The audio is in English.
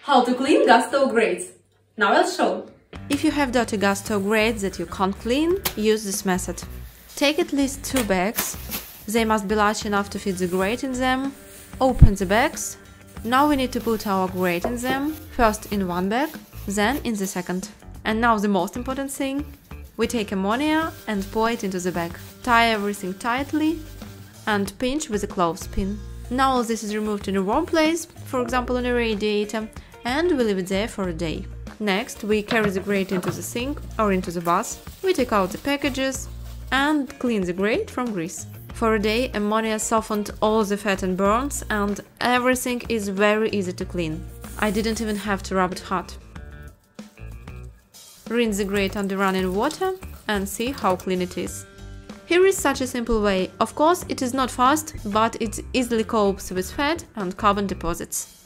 How to clean gas stove grates. Now I'll show. If you have dirty gas stove grates that you can't clean, use this method. Take at least 2 bags. They must be large enough to fit the grate in them. Open the bags. Now we need to put our grate in them, first in one bag, then in the second. And now the most important thing. We take ammonia and pour it into the bag. Tie everything tightly and pinch with a clothespin. Now all this is removed in a warm place, for example in a radiator, and we leave it there for a day. Next, we carry the grate into the sink or into the bath. We take out the packages and clean the grate from grease. For a day, ammonia softened all the fat and burns, and everything is very easy to clean. I didn't even have to rub it hot. Rinse the grate under running water and see how clean it is. Here is such a simple way. Of course, it is not fast, but it easily copes with fat and carbon deposits.